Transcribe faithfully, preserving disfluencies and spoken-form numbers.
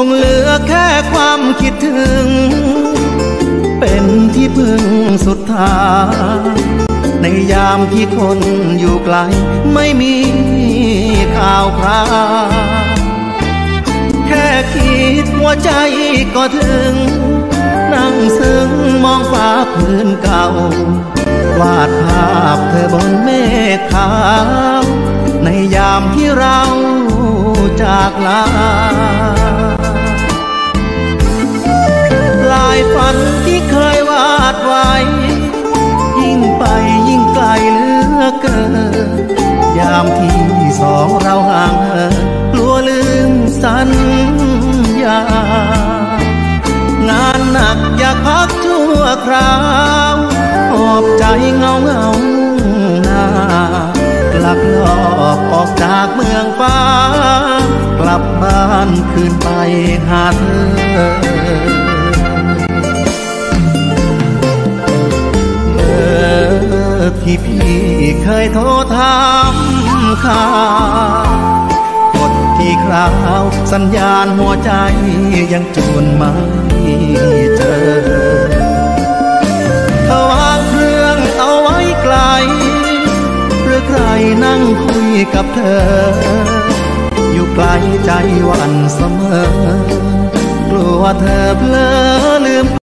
งเหลือแค่ความคิดถึงเป็นที่พึ่งสุดท้ายในยามที่คนอยู่ไกลไม่มีข่าวคราวแค่คิดหัวใจก็ถึงนั่งซึ้งมองฟ้าพื้นเก่าวาดภาพเธอบนเมฆขาวในยามที่เราจากลาลายฝันที่เคยวาดไว้ยิ่งไปยิ่งไกลเหลือเกินยามที่สองเราห่างเหินกลัวลืมสัญญางานหนักอยากพักชั่วคราวหอบใจเงาเงาหน้ากลับลอบออกจากเมืองฟ้ากลับบ้านคืนไปหาเธอเบอร์ที่พี่เคยโทรถามข่าวกดที่คราวสัญญาณหัวใจยังจวนไม่เจอเธอวางเครื่องเอาไว้ไกลหรือใครนั่งคุยกับเธออยู่ไกลใจหวั่นเสมอกลัวเธอเพลอลืม